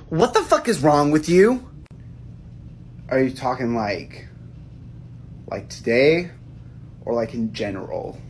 What the fuck is wrong with you? Are you talking like today or like in general?